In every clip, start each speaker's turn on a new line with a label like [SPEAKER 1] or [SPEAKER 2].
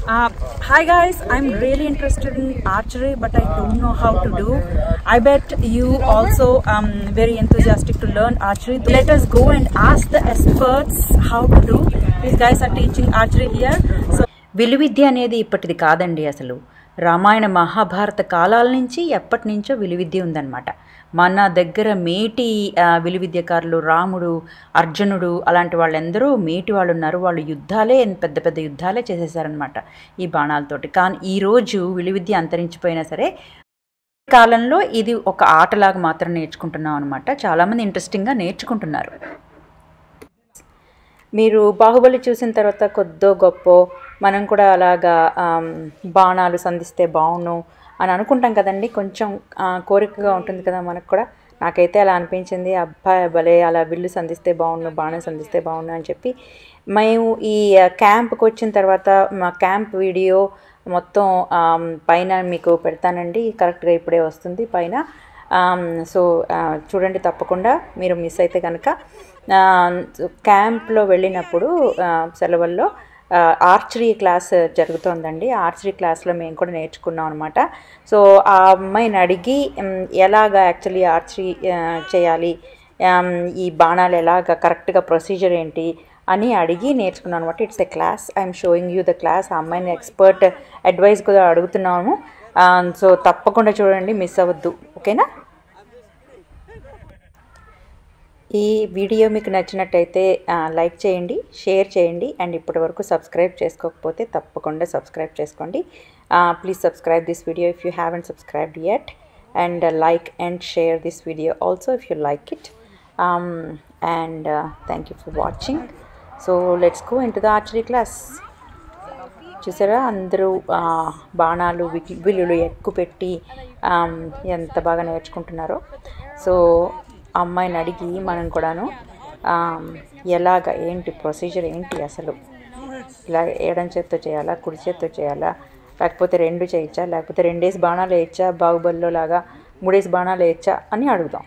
[SPEAKER 1] Uh, Hi guys, I'm really interested in archery, but I don't know how to do. I bet you also very enthusiastic to learn archery. Let us go and ask the experts how to do. These guys are teaching archery here. So, విలువిద్య అనేది ఇప్పటిది కాదండి. అసలు రామాయణ మహాభారత కాలాల నుంచి ఎప్పటి నుంచో విలువిద్య ఉందన్నమాట. మన దగ్గర మేటి విలువిద్యకారులు రాముడు, అర్జునుడు అలాంటి వాళ్ళందరూ మేటి వాళ్ళు ఉన్నారు. వాళ్ళు యుద్ధాలే పెద్ద పెద్ద యుద్ధాలే చేసేసారనమాట ఈ బాణాలతోటి. కానీ ఈరోజు విలువిద్య అంతరించిపోయినా సరే కాలంలో ఇది ఒక ఆటలాగా మాత్రం నేర్చుకుంటున్నాం అనమాట. చాలామంది ఇంట్రెస్టింగ్గా నేర్చుకుంటున్నారు. మీరు బాహుబలి చూసిన తర్వాత కొద్దో గొప్ప మనం కూడా అలాగా బాణాలు సంధిస్తే బాగుండు అని అనుకుంటాం కదండి. కొంచెం కోరికగా ఉంటుంది కదా మనకు కూడా. నాకైతే అలా అనిపించింది. అబ్బాయి భలే అలా విల్లు సంధిస్తే బాగుండు, బాణం సంధిస్తే బాగుండు అని చెప్పి మేము ఈ క్యాంప్కి వచ్చిన తర్వాత మా క్యాంప్ వీడియో మొత్తం పైన మీకు పెడతానండి. కరెక్ట్గా ఇప్పుడే వస్తుంది పైన. సో చూడండి తప్పకుండా. మీరు మిస్ అయితే కనుక క్యాంప్లో వెళ్ళినప్పుడు సెలవుల్లో ఆర్చరీ క్లాస్ జరుగుతుందండి. ఆర్చరీ క్లాస్లో మేము కూడా నేర్చుకున్నాం అనమాట. సో ఆ అమ్మాయిని అడిగి ఎలాగా యాక్చువల్లీ ఆర్చరీ చేయాలి, ఈ బాణాలు ఎలాగ కరెక్ట్గా ప్రొసీజర్ ఏంటి అని అడిగి నేర్చుకున్నాను అనమాట. It's a class, I'm showing you the class. ఆ అమ్మాయిని ఎక్స్పర్ట్ అడ్వైస్ కూడా అడుగుతున్నాము. సో తప్పకుండా చూడండి, మిస్ అవ్వద్దు. ఓకేనా? ఈ వీడియో మీకు నచ్చినట్టయితే లైక్ చేయండి, షేర్ చేయండి, అండ్ ఇప్పటివరకు సబ్స్క్రైబ్ చేసుకోకపోతే తప్పకుండా సబ్స్క్రైబ్ చేసుకోండి. Please subscribe this video if you haven't subscribed yet, and like and share this video also if you like it. And thank you for watching. So let's go into the archery class. చూసారా అందరూ బాణాలు విల్లులు ఎక్కువ పెట్టి ఎంత బాగా నేర్చుకుంటున్నారో. So అమ్మాయిని అడిగి మనం కూడాను ఎలాగ ఏంటి ప్రొసీజర్ ఏంటి, అసలు ఇలా ఎడం చేత్తో చేయాలా, కుడి చేత్తో చేయాలా, లేకపోతే రెండు చేయొచ్చా, లేకపోతే 2 బాణాలు వేయచ్చా, బాహుబలిలో లాగా 3 బాణాలు వేయచ్చా అని అడుగుదాం.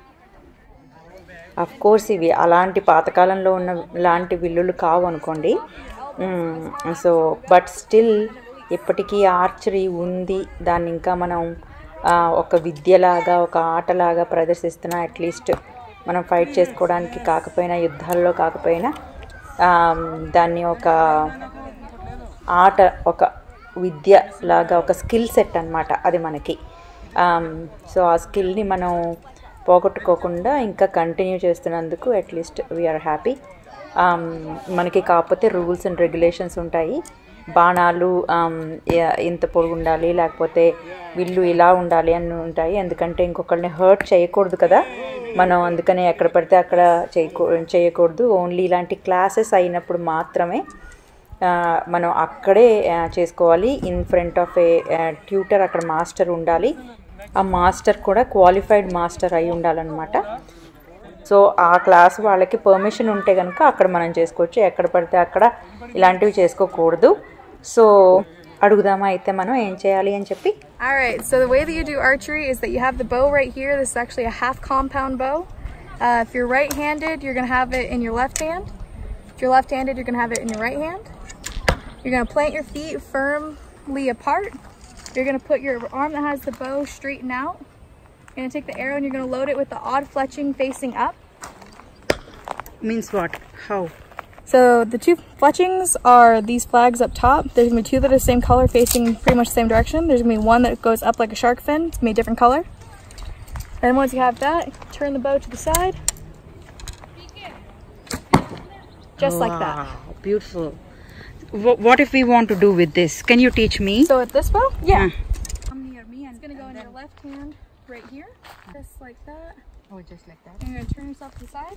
[SPEAKER 1] అఫ్ కోర్స్ ఇవి అలాంటి పాతకాలంలో ఉన్న లాంటి విల్లులు కావు అనుకోండి. సో బట్ స్టిల్ ఇప్పటికీ ఆర్చరీ ఉంది. దాన్ని ఇంకా మనం ఒక విద్యలాగా, ఒక ఆటలాగా ప్రదర్శిస్తున్నా. అట్లీస్ట్ మనం ఫైట్ చేసుకోవడానికి కాకపోయినా, యుద్ధాల్లో కాకపోయినా దాన్ని ఒక ఆట, ఒక విద్య లాగా, ఒక స్కిల్ సెట్ అన్నమాట అది మనకి. సో ఆ స్కిల్ని మనం పోగొట్టుకోకుండా ఇంకా కంటిన్యూ చేస్తున్నందుకు అట్లీస్ట్ వీఆర్ హ్యాపీ. మనకి కాకపోతే రూల్స్ అండ్ రెగ్యులేషన్స్ ఉంటాయి. బాణాలు ఇంత పొడుగు ఉండాలి, లేకపోతే విల్లు ఇలా ఉండాలి అని ఉంటాయి. ఎందుకంటే ఇంకొకరిని హర్ట్ చేయకూడదు కదా మనం. అందుకని ఎక్కడ పడితే అక్కడ చేయకూడదు. ఓన్లీ ఇలాంటి క్లాసెస్ అయినప్పుడు మాత్రమే మనం అక్కడే చేసుకోవాలి. In front of a tutor, అక్కడ మాస్టర్ ఉండాలి. ఆ మాస్టర్ కూడా క్వాలిఫైడ్ మాస్టర్ అయి ఉండాలన్నమాట. సో ఆ క్లాస్ వాళ్ళకి పర్మిషన్ ఉంటే కనుక అక్కడ మనం చేసుకోవచ్చు. ఎక్కడ పడితే అక్కడ ఇలాంటివి చేసుకోకూడదు. సో అడుగుదామా అయితే మనం ఏం చేయాలి అని చెప్పి.
[SPEAKER 2] Alright, so the way that you do archery is that you have the bow right here. This is actually a half compound bow. If you're right-handed, you're going to have it in your left hand. If you're left-handed, you're going to have it in your right hand. You're going to plant your feet firmly apart. You're going to put your arm that has the bow straighten out. You're going to take the arrow and you're going to load it with the odd fletching facing up.
[SPEAKER 1] Means what? How?
[SPEAKER 2] So the 2 fletchings are these flags up top. There's going to be 2 that are the same color facing pretty much the same direction. There's going to be 1 that goes up like a shark fin. It's going to be a different color. And once you have that, turn the bow to the side. Just like that.
[SPEAKER 1] Beautiful. What if we want to do with this? Can you teach me?
[SPEAKER 2] So with this bow? Yeah. Come near me. It's going to go in your left hand right here. Just like that.
[SPEAKER 1] Oh, just like that.
[SPEAKER 2] And you're going to turn yourself to the side.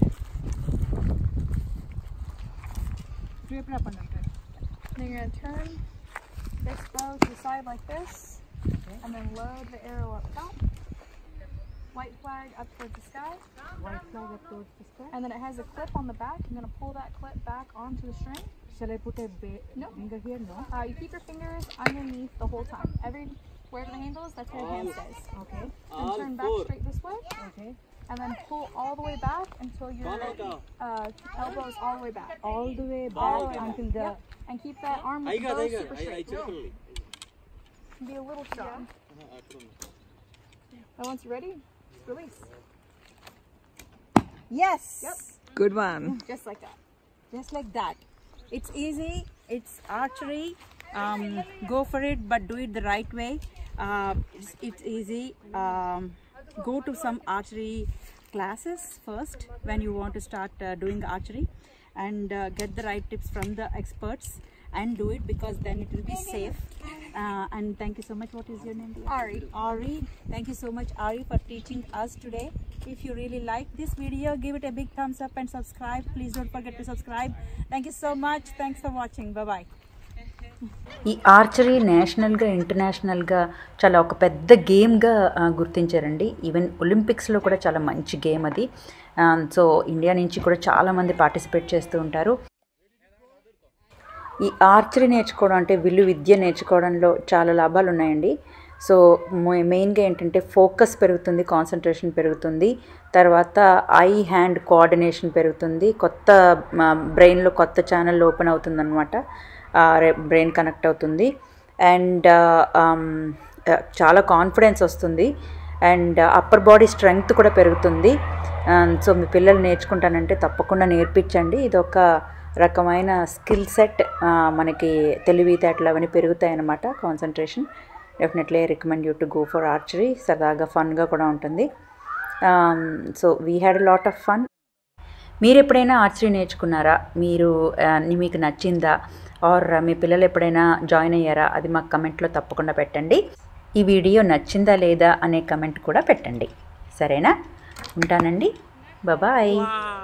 [SPEAKER 2] Then you're going to turn this bow to the side like this, okay. And then load the arrow up top. White flag up towards the sky.
[SPEAKER 1] White flag up towards the sky.
[SPEAKER 2] And then it has a clip on the back. I'm going to pull that clip back onto the string.
[SPEAKER 1] Shall I put a finger here? No.
[SPEAKER 2] You keep your fingers underneath the whole time. Wherever the handle is, that's where your hand stays.
[SPEAKER 1] Okay.
[SPEAKER 2] And turn back straight this way.
[SPEAKER 1] Okay.
[SPEAKER 2] and then pull all the way back until your elbow is all the way back.
[SPEAKER 3] All the way back
[SPEAKER 2] All the way
[SPEAKER 3] until
[SPEAKER 2] back.
[SPEAKER 3] the.
[SPEAKER 2] Yep. And keep that arm with the bow super straight. Be a little strong. And once you're ready, release.
[SPEAKER 3] Yes.
[SPEAKER 2] Yep.
[SPEAKER 3] Good one.
[SPEAKER 2] Just like that.
[SPEAKER 3] Just like that. It's easy. It's archery. Go for it, but do it the right way. It's easy. Go to some archery classes first when you want to start doing archery, and get the right tips from the experts and do it, because then it will be safe. And thank you so much. What is your name, dear?
[SPEAKER 2] Ari.
[SPEAKER 3] Ari. Thank you so much, Ari, for teaching us today. If you really like this video, give it a big thumbs up and subscribe. Please don't forget to subscribe. Thank you so much. Thanks for watching. Bye bye.
[SPEAKER 1] ఈ archery నేషనల్గా ఇంటర్నేషనల్గా చాలా ఒక పెద్ద గేమ్గా గుర్తించారండి. Even ఒలింపిక్స్లో కూడా చాలా మంచి గేమ్ అది. సో ఇండియా నుంచి కూడా చాలామంది పార్టిసిపేట్ చేస్తూ ఉంటారు. ఈ ఆర్చరీ నేర్చుకోవడం అంటే విల్లు విద్య నేర్చుకోవడంలో చాలా లాభాలు ఉన్నాయండి. సో మెయిన్గా ఏంటంటే ఫోకస్ పెరుగుతుంది, కాన్సన్ట్రేషన్ పెరుగుతుంది, తర్వాత ఐ హ్యాండ్ కోఆర్డినేషన్ పెరుగుతుంది, కొత్త బ్రెయిన్లో కొత్త ఛానల్ ఓపెన్ అవుతుందన్నమాట, బ్రెయిన్ కనెక్ట్ అవుతుంది, అండ్ చాలా కాన్ఫిడెన్స్ వస్తుంది, అండ్ అప్పర్ బాడీ స్ట్రెంగ్త్ కూడా పెరుగుతుంది. సో మీ పిల్లలు నేర్చుకుంటానంటే తప్పకుండా నేర్పించండి. ఇది ఒక రకమైన స్కిల్ సెట్, మనకి తెలివితేటలు అవన్నీ పెరుగుతాయి అన్నమాట, concentration. Definitely I recommend you to go for archery. సరదాగా ఫన్గా కూడా ఉంటుంది. So we had a lot of fun. మీరు ఎప్పుడైనా ఆర్చరీ నేర్చుకున్నారా? మీకు నచ్చిందా? ఆర్ మీ పిల్లలు ఎప్పుడైనా జాయిన్ అయ్యారా? అది మాకు కమెంట్లో తప్పకుండా పెట్టండి. ఈ వీడియో నచ్చిందా లేదా అనే కమెంట్ కూడా పెట్టండి. సరేనా? ఉంటానండి. బాయ్.